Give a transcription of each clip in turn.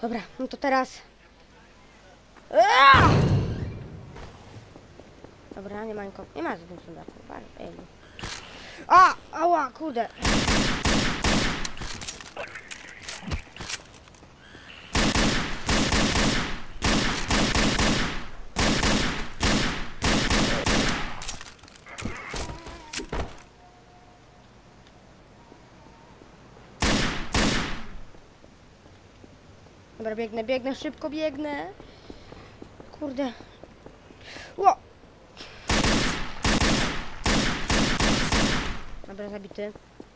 Dobra, no to teraz... Dobra, nie ma nikogo. Nie ma żadnych sondaków. Ała, kurde. Dobra, biegnę, szybko biegnę. Kurde. Ło! Dobra, zabity.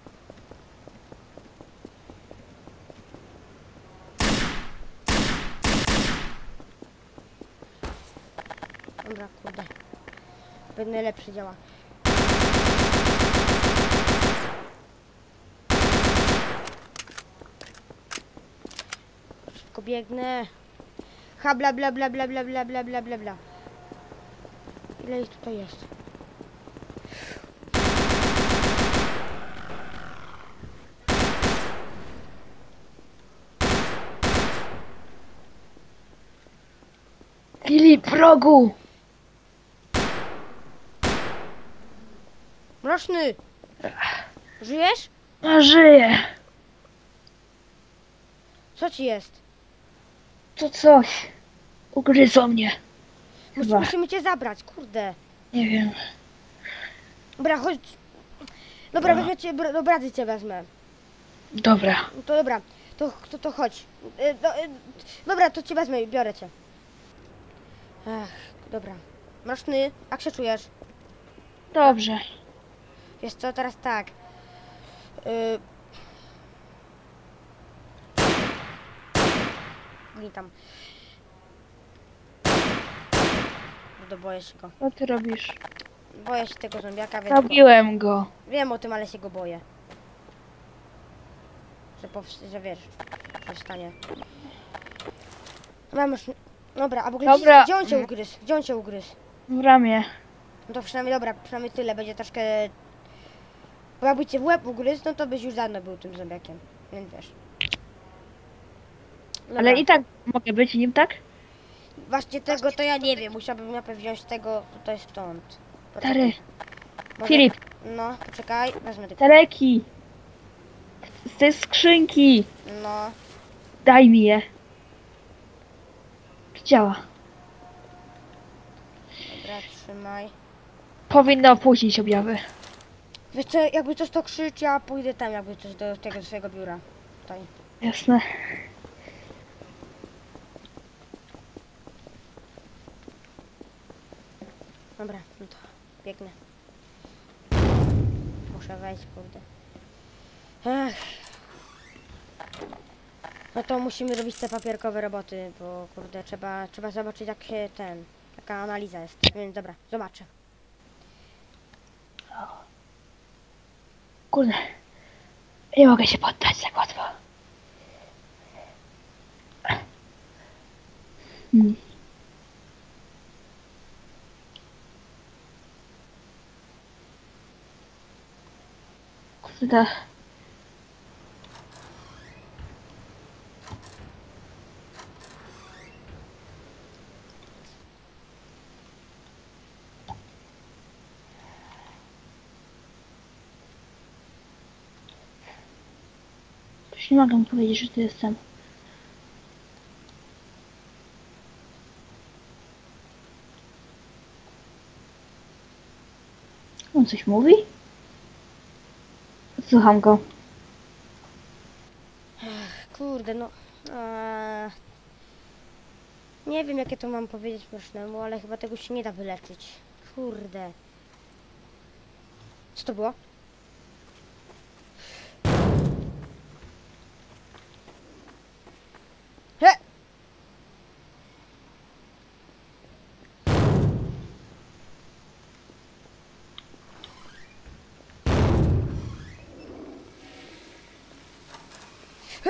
Dobra, kurde. Pewnie lepszy działa. Szybko biegnę. Ha, bla, bla, bla, bla, bla, bla, bla, bla, bla, bla. Ile ich tutaj jest? Filip, wrogu! Mroczny! Żyjesz? A żyję. Co ci jest? To coś. Ugryzło mnie. Chyba. Musimy cię zabrać, kurde. Nie wiem. Dobra, chodź. Dobra, No. wezmę cię, do brady cię wezmę. Dobra. No to dobra, to chodź. Dobra, to cię wezmę i biorę cię. Ach, dobra. Mroczny, jak się czujesz? Dobrze. Wiesz co, teraz tak. Witam. Boję się go. Co ty robisz? Boję się tego zombiaka, więc... Zabiłem go. Wiem o tym, ale się go boję. Że wiesz, że stanie. Dobra, dobra, a w ogóle Dobra. gdzie on cię ugryzł? Gdzie on cię ugryzł? W ramię. No to przynajmniej dobra, przynajmniej tyle, będzie troszkę... Bo jakby cię w łeb ugryzł, no to byś już dawno był tym zombiakiem, więc wiesz. Dobra. Ale i tak mogę być nim, tak? Właśnie tego to ja nie wiem, musiałbym najpierw wziąć tego tutaj stąd. Stary. Może- Filip, No, poczekaj, wezmę tylko. te leki. Z tej skrzynki. No, Daj mi je. Działa. dobra, trzymaj. Powinno opóźnić objawy. Wiesz co, jakby coś to krzycz, ja pójdę tam jakby coś do tego swojego biura. Tutaj. Jasne. Dobra, no to biegnę. Muszę wejść, kurde. Ech. No to musimy robić te papierkowe roboty, bo kurde, trzeba zobaczyć jak się jaka analiza jest. Więc dobra, zobaczę. Kurde. Nie mogę się poddać tak łatwo. Hmm. Kurde. Już nie mogę powiedzieć, że tu jestem. On coś mówi? Słucham go. Kurde, no. Nie wiem jakie to mam powiedzieć Mrocznemu, ale chyba tego się nie da wyleczyć. Kurde. Co to było? He! He!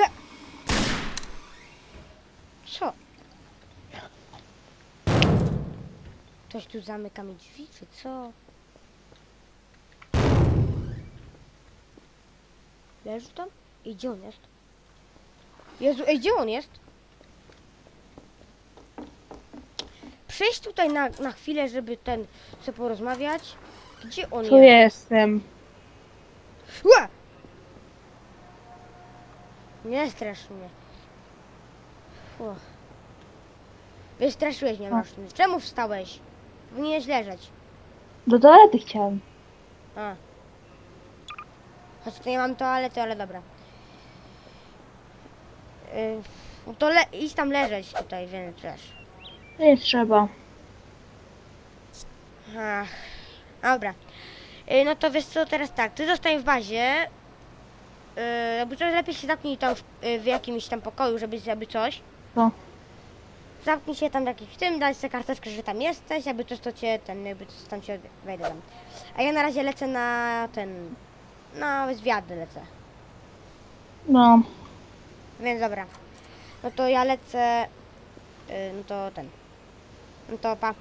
Co? Ktoś tu zamyka mi drzwi, czy co? Leży tam? I gdzie on jest? Jezu, ej, gdzie on jest? przyjść tutaj na chwilę, żeby sobie porozmawiać? Gdzie on Tu jest? jestem. Ła! Nie strasz mnie. Uch. Wystraszyłeś mnie, Mroczny. Czemu wstałeś? Powinieneś leżeć. Do toalety chciałem. A. Choć tu nie mam toalety, ale dobra. No to idź tam leżeć tutaj, więc wiesz. Nie trzeba. Ach. Dobra. No to wiesz co, teraz tak, ty zostań w bazie. Jakby coś lepiej się zamknij tam w jakimś tam pokoju, żeby coś. Co? Zamknij się tam w tym, daj sobie karteczkę, że tam jesteś, jakby coś to cię jakby coś tam się wejdę tam. A ja na razie lecę na zwiady lecę. No. Więc dobra. No to ja lecę, no to pa.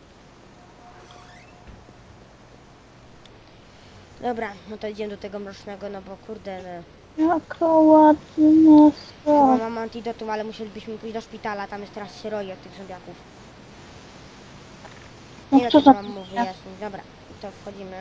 Dobra, no to idziemy do tego mrocznego, no bo kurde, Jaka ładna chyba sala. mam antidotum, ale musielibyśmy pójść do szpitala, tam jest teraz się roi od tych zombiaków. No Nie, no co to za mam mu wyjaśnić, dobra, to wchodzimy.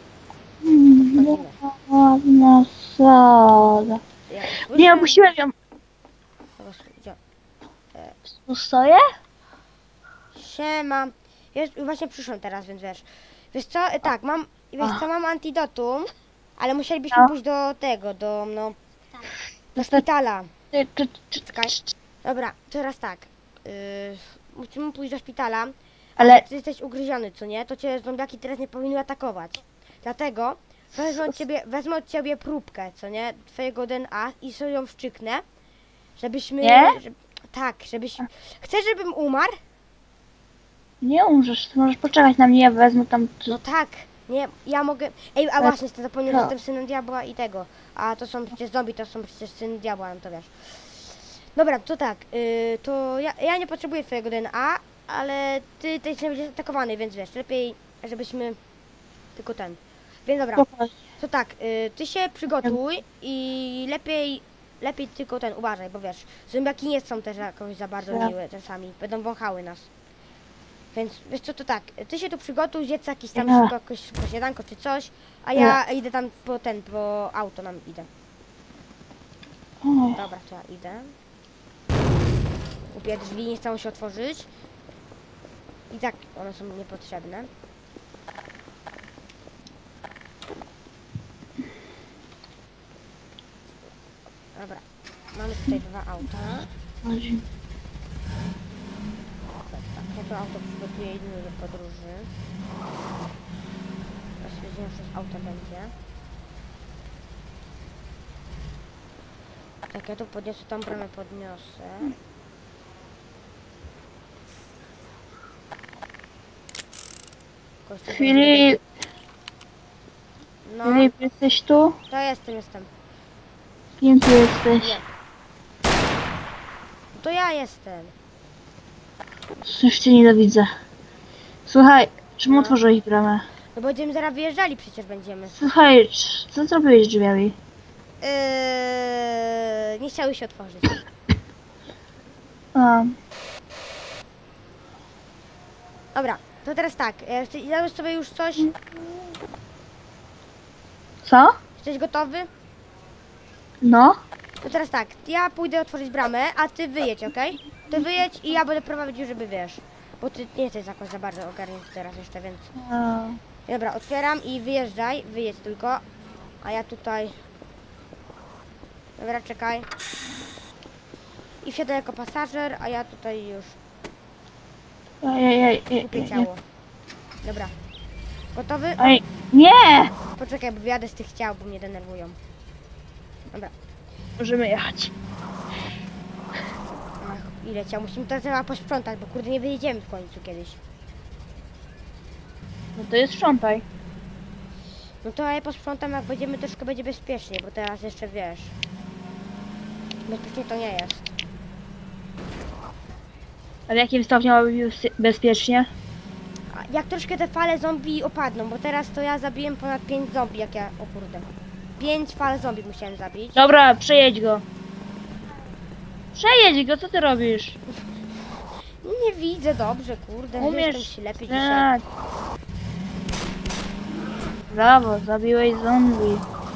Jaka ładna sala. Ja Nie, opuściłem ją. Gdzie? Tu stoję? Siema. Już właśnie przyszłam teraz, więc wiesz. Wiesz co, tak, mam antidotum, ale musielibyśmy No. pójść do tego, do szpitala. Czekaj. Dobra, teraz tak. Musimy pójść do szpitala, Ale ty jesteś ugryziony, co nie? To cię zombiaki teraz nie powinny atakować. Dlatego wezmę od ciebie próbkę, co nie? Twojego DNA i sobie ją wczyknę, żebyśmy... Nie? Tak, żebyś... Chcesz, żebym umarł? nie umrzesz, ty możesz poczekać na mnie, ja wezmę tam... No tak, nie, ja mogę... Ej, a właśnie, zapomniałem, że No. jestem synem diabła i tego. A to są przecież zombie, to są przecież syn diabła, no to wiesz. Dobra, to tak, to ja nie potrzebuję twojego DNA, ale ty będziesz atakowany, więc wiesz, lepiej, żebyśmy... Tylko ten. Więc dobra, Spokojnie. to tak, ty się przygotuj i lepiej tylko uważaj, bo wiesz, zombiaki nie są też jakoś za bardzo Tak. miłe czasami, będą wąchały nas. Więc wiesz co, to tak, ty się tu przygotuj, zjedz jakieś tam Ja. szybko, jakieś śniadanko czy coś, a ja idę tam po auto nam idę. Oj, Dobra, to ja idę. Kupię drzwi, nie chcą się otworzyć. I tak one są niepotrzebne. Dobra, mamy tutaj dwa auta. chodzi. Tak, ja to auto przygotuję inny do podróży. Teraz widzimy, że auto będzie. Tak, ja tu podniosę, tą bramę podniosę. Kościół Filip, No, Filip, jesteś tu? to jestem. Kim ty jesteś? Nie. To ja jestem. Już cię nienawidzę. Słuchaj, czemu No. otworzyłeś bramę? No będziemy zaraz wyjeżdżali, przecież będziemy. Słuchaj, co zrobiłeś z drzwiami? Nie chciały się otworzyć. A, Dobra, to teraz tak. Załóż sobie już coś. co? Jesteś gotowy? No? To teraz tak. Ja pójdę otworzyć bramę, a ty wyjedź, okej? Ty wyjedź i ja będę prowadził, żeby wiesz. Bo ty nie jesteś jakoś za bardzo ogarnięty teraz jeszcze, więc... A, Dobra, otwieram i wyjeżdżaj. Wyjedź tylko. A ja tutaj... Dobra, czekaj. I wsiadaj jako pasażer, a ja tutaj już kupię ciało. Dobra. Gotowy? Ej, nie! Poczekaj, bo wyjadę z tych ciał, bo mnie denerwują. Dobra. Możemy jechać. Ach, ile ciał? Musimy to trzeba posprzątać, bo kurde nie wyjedziemy w końcu kiedyś. No to jest sprzątaj. No to ja posprzątam, jak będziemy, troszkę będzie bezpiecznie, bo teraz jeszcze wiesz. Bezpiecznie to nie jest. A w jakim stopniu ma być bezpiecznie? A jak troszkę te fale zombie opadną, bo teraz to ja zabiłem ponad 5 zombie, jak ja... O kurde. 5 fal zombie musiałem zabić. Dobra, przejedź go. Przejedź go, co ty robisz? Nie widzę dobrze, kurde. Jestem Umiesz ślepy dzisiaj. strzelać. Brawo, zabiłeś zombie.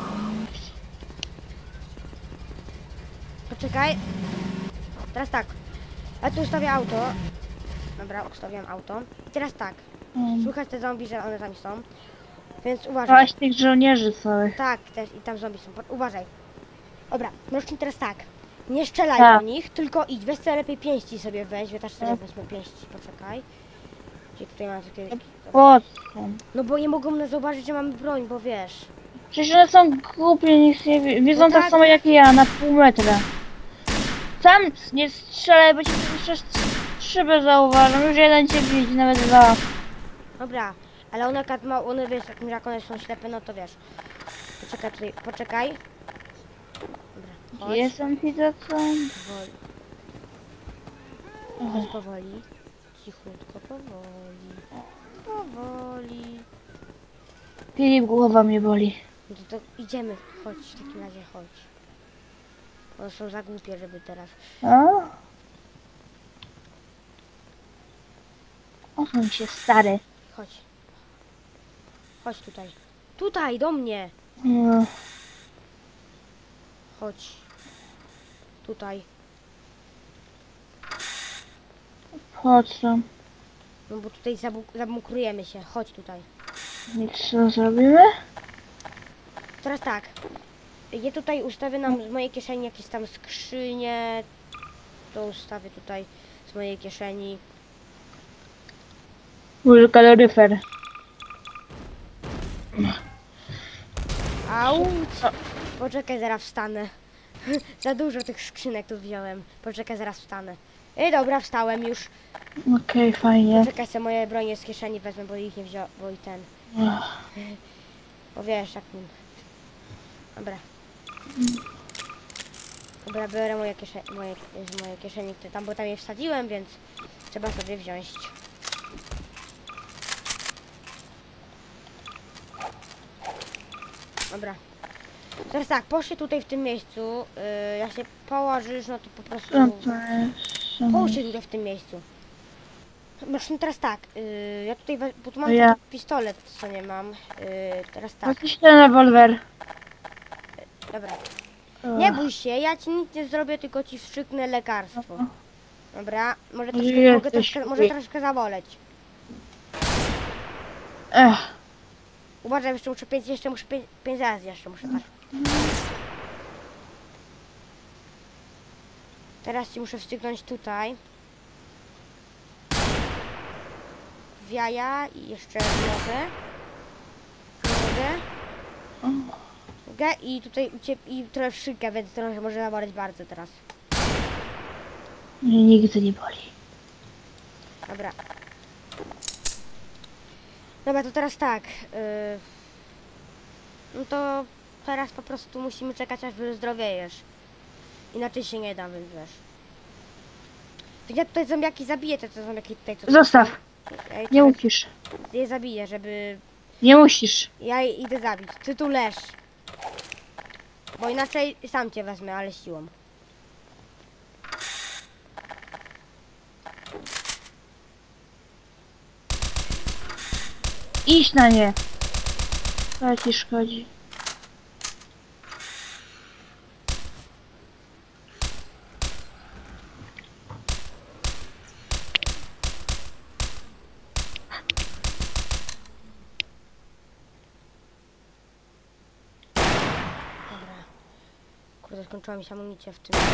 Poczekaj. Teraz tak. Ja tu ustawię auto. Dobra, ustawiam auto. I teraz tak. Słychać te zombie, że one tam są. Więc uważaj. Patrz tych żołnierzy całych. Tak, też i tam zombie są. Uważaj. Dobra, możesz teraz tak. Nie strzelaj Tak. do nich, tylko idź. Weź sobie lepiej pięści sobie weź. Ja też sobie Tak. wezmę pięści. Poczekaj. Gdzie tutaj mam takie... Po co? No bo nie mogą nas zauważyć, że mamy broń, bo wiesz. Przecież one są głupie, nic nie wiedzą No tak tak. samo jak ja, na pół metra. Sam nie strzelaj, bo ci przecież szybę zauważą. Już jeden cię widzi, nawet dwa. Dobra, ale one, one wiesz, jak one są ślepe, no to wiesz. Poczekaj tutaj, poczekaj. Dobra, chodź. Jestem widzę co? Powoli. Chodź powoli. Cichutko, powoli. Powoli. Filip, głowa mnie boli. No to idziemy, chodź, w takim razie chodź. One są za głupie, żeby teraz. A? Osuń się, stary. Chodź. Chodź tutaj. Tutaj, do mnie. No. Chodź. Tutaj. Po co? No bo tutaj zabukrujemy się. Chodź tutaj. I co zrobimy? Teraz tak. Ja tutaj ustawię nam z mojej kieszeni jakieś tam skrzynie. To ustawię tutaj z mojej kieszeni. Mój kaloryfer. Auć! Poczekaj, zaraz wstanę. Za dużo tych skrzynek tu wziąłem. Poczekaj, zaraz wstanę. Ej, dobra, wstałem już. Okej, fajnie. Poczekaj, sobie moje bronie z kieszeni wezmę, bo ich nie wziąłem, bo i ten. Bo wiesz, jak nim. Dobra. Dobra, biorę z mojej kieszeni, które tam, bo tam je wsadziłem, więc trzeba sobie wziąć. Dobra. Teraz tak, poszli tutaj w tym miejscu. Jak się położysz, no to po prostu... Co to jest? Połóż się tutaj w tym miejscu. Masz no teraz tak, ja tutaj, bo tu mam Ja. taki pistolet, co nie mam. Teraz tak, Jakiś ten rewolwer. dobra. Nie bój się, ja ci nic nie zrobię, tylko ci wstrzyknę lekarstwo. Dobra, może troszkę, może troszkę zaboleć. Ech. Uważaj, jeszcze muszę 5 razy muszę tak. Teraz ci muszę wstrzyknąć tutaj. W jaja i jeszcze w nogę. Nogę i tutaj i trochę w szynkę, więc trochę może zaboleć bardzo teraz. Mnie nigdy nie boli. Dobra. Dobra, to teraz tak. No to teraz po prostu musimy czekać, aż wyzdrowiejesz. Inaczej się nie da, więc wiesz. Ja tutaj zombiaki zabiję, te zombiaki tutaj. Co Zostaw. ja Nie musisz. je zabiję, żeby... Nie musisz. Ja je idę zabić. Ty tu leż. Bo inaczej sam cię wezmę, ale siłą. Idź na nie. Co ci szkodzi? Dobra. Kurde, skończyła mi się amunicja w tym.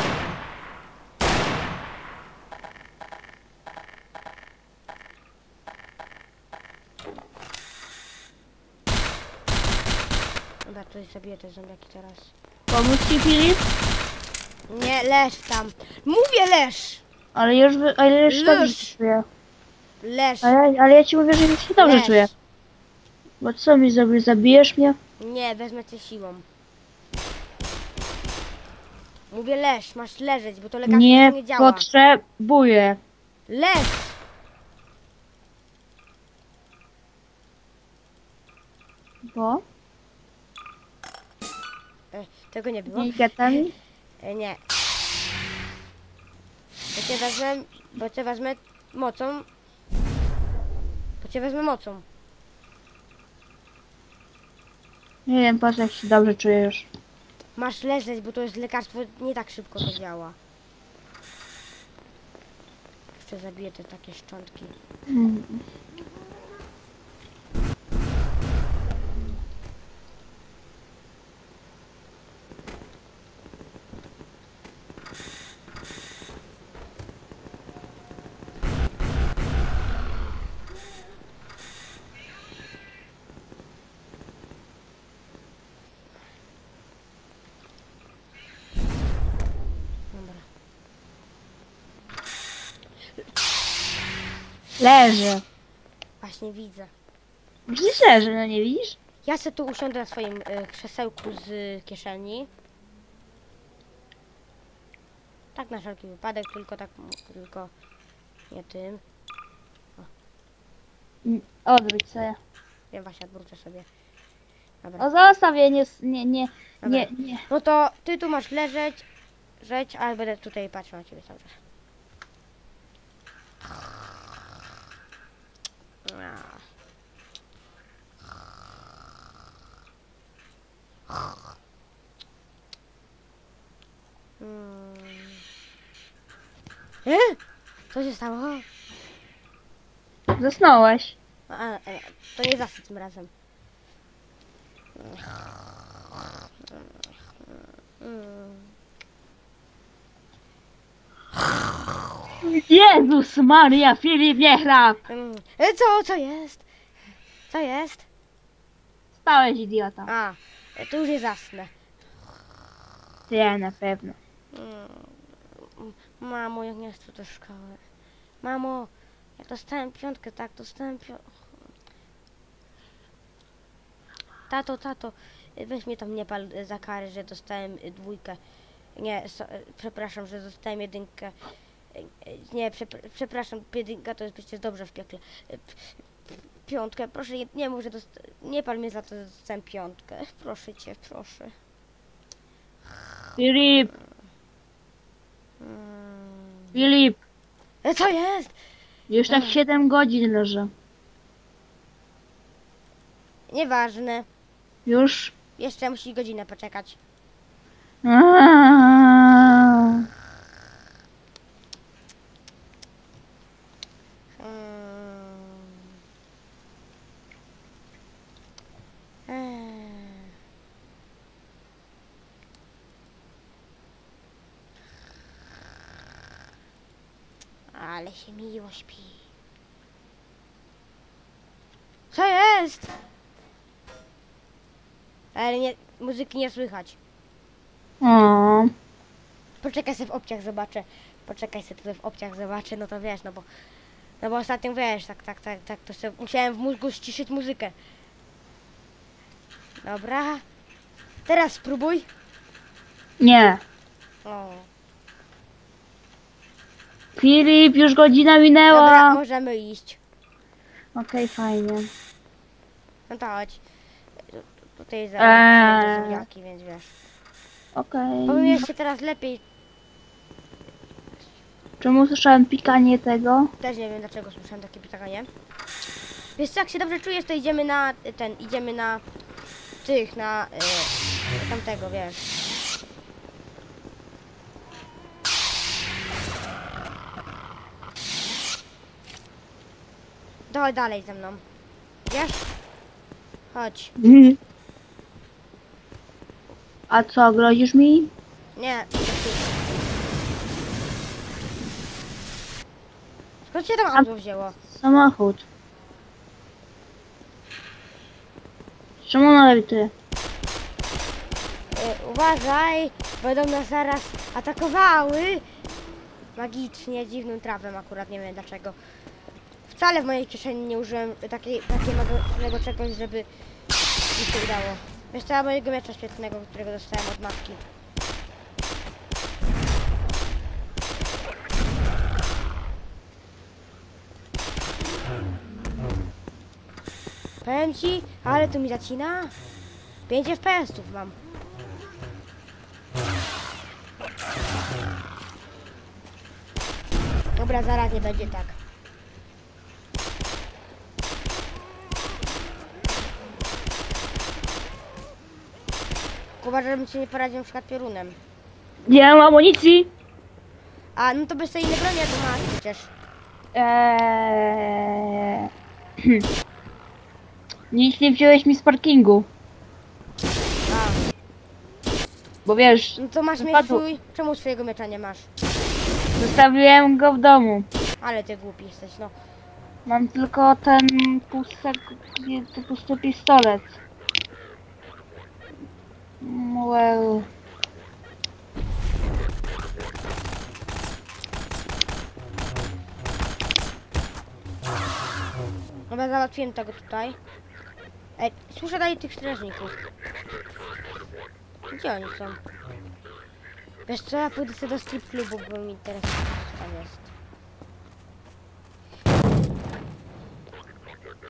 Dobra, tutaj zabiję te zombiaki teraz. Pomóc ci, Filip? Nie, leż tam. Mówię leż! Ale już dobrze Leż. czuję. Leż. Ale ja ci mówię, że się dobrze Leż. czuję. Bo co mi zrobisz? Zabijesz mnie? Nie, wezmę cię siłą. Mówię leż, masz leżeć, bo to lekarstwo Nie nie działa. potrzebuję. Leż! Bo? Tego nie było. Nie gadami? Nie. Bo cię wezmę, mocą. To cię wezmę mocą. Nie wiem, patrz jak się dobrze czujesz. Masz leżeć, bo to jest lekarstwo, nie tak szybko to działa. Jeszcze zabiję te takie szczątki. Mm. Dobra. Leży. Właśnie widzę. Gdzieś leży, no nie widzisz? Ja se tu usiądę na swoim krzesełku z kieszeni. Tak na wszelki wypadek, tylko nie tym. Odwróć sobie. Ja właśnie odwrócę sobie. Dobra. O, zostaw je, nie. No to ty tu masz leżeć, a ja będę tutaj patrzył na ciebie cały czas. Co się stało? Zasnąłeś. To nie zasy tym razem. Jezus Maria, Filip, nie chrap! Co jest? Co jest? Spałeś, idiota. A, to już nie zasnę. Ty na pewno. Mamo, jak nie chcę do szkoły. Mamo, jak dostałem piątkę, tak, dostałem piątkę. Tato, weź mnie tam nie pal za karę, że dostałem dwójkę. Nie, przepraszam, że dostałem jedynkę. Nie, przepraszam, jedynka to jest przecież dobrze w piekle. Piątkę, proszę, nie mów, że nie pal mnie za to, że dostałem piątkę. Proszę cię, proszę. Filip! Filip! Co jest? Już tak 7 godzin leży. Nieważne. Już? Jeszcze musi godzinę poczekać. Ale się miło śpi. Co jest? Ale nie, muzyki nie słychać. O. Poczekaj sobie w opciach zobaczę. Poczekaj sobie tutaj w opciach zobaczę, no to wiesz, no bo ostatnio wiesz, tak, to sobie musiałem w mózgu ściszyć muzykę. Dobra. Teraz spróbuj. Nie. O. Filip, już godzina Dobra, minęła. możemy iść. Okej, fajnie. No to chodź. Tutaj Eee. zaraz zombiaki, więc wiesz. Okej. Powiesz się teraz lepiej. Czemu słyszałem pikanie tego? Też nie wiem dlaczego słyszałem takie pytanie. Wiesz co, jak się dobrze czujesz, to idziemy na tamtego, wiesz. Chodź dalej ze mną. Wiesz? Chodź. A co, grozisz mi? Nie. Skąd się tam auto wzięło? Samochód. Czemu nawet ty? Uważaj, będą nas zaraz atakowały. Magicznie, dziwnym trafem akurat, nie wiem dlaczego. Wcale w mojej kieszeni nie użyłem takiego czegoś, żeby mi się udało. Wiesz co, mojego miecza świetnego, którego dostałem od matki. Powiem ci, ale tu mi zacina. 5 FPS-ów mam. Dobra, zaraz nie będzie tak. uważaj, żebym ci nie poradził na przykład piorunem. Nie mam amunicji. A, no to bez tej innej broni, jak to masz przecież. Nic nie wziąłeś mi z parkingu. A, Bo wiesz, no to masz mieć wypadł. swój... Czemu swojego miecza nie masz? Zostawiłem go w domu. Ale ty głupi jesteś, no. Mam tylko ten pusty pistolet. Well. Dobra, załatwiłem tego tutaj. Ej, słyszę dalej tych strażników. Gdzie oni są? Wiesz co, ja pójdę sobie do strip klubu, bo mi teraz tam jest.